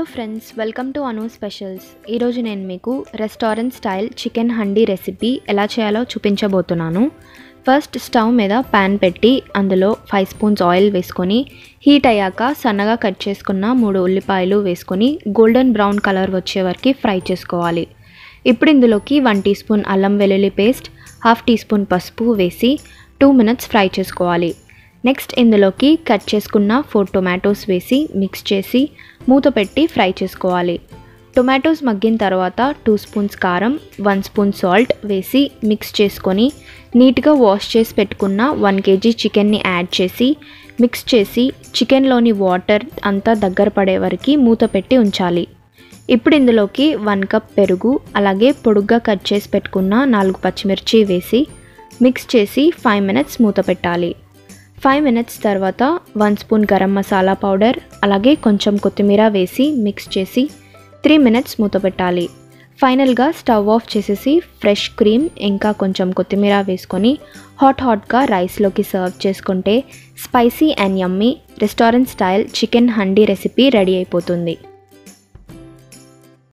Friends, welcome to Anu specials. ఈరోజు నేను మీకు restaurant style chicken handi recipe ఎలా చేయాలో చూపించబోతున్నాను. ఫస్ట్ స్టవ్ మీద ప్యాన్ పెట్టి అందులో 5 స్పూన్స్ ఆయిల్ వేసుకొని హీట్ అయ్యాక సన్నగా కట్ చేసుకున్న 3 ఉల్లిపాయలు వేసుకొని గోల్డెన్ బ్రౌన్ కలర్ వచ్చే వరకు ఫ్రై చేసుకోవాలి. ఇప్పుడు ఇందులోకి 1 టీ స్పూన్ అల్లం వెల్లుల్లి పేస్ట్, 1/2 టీ స్పూన్ పసుపు వేసి 2 మినిట్స్ ఫ్రై చేసుకోవాలి. నెక్స్ట్ ఇందులోకి కట్ చేసుకున్న 4 టొమాటోస్ వేసి మిక్స్ చేసి మూత పెట్టి ఫ్రై చేసుకోవాలి. టొమాటోస్ మగ్గిన తర్వాత 2 స్పూన్స్ కారం, 1 స్పూన్ సాల్ట్ వేసి మిక్స్ చేసుకొని నీట్గా వాష్ చేసి పెట్టుకున్న 1 kg చికెన్ని యాడ్ చేసి మిక్స్ చేసి చికెన్లోని వాటర్ అంతా దగ్గర పడే వరకు మూత పెట్టి ఉంచాలి. ఇప్పుడు ఇందులోకి 1 కప్ పెరుగు, అలాగే పొడుగ్గా కట్ చేసి పెట్టుకున్న 4 పచ్చిమిర్చి వేసి మిక్స్ చేసి 5 మినిట్స్ మూత పెట్టాలి. 5 మినిట్స్ తర్వాత 1 స్పూన్ గరం మసాలా పౌడర్, అలాగే కొంచెం కొత్తిమీర వేసి మిక్స్ చేసి 3 మినిట్స్ మూత పెట్టాలి. ఫైనల్గా స్టవ్ ఆఫ్ చేసేసి ఫ్రెష్ క్రీమ్ ఇంకా కొంచెం కొత్తిమీర వేసుకొని హాట్గా రైస్లోకి సర్వ్ చేసుకుంటే spicy and yummy restaurant style chicken handi recipe ready అయిపోతుంది.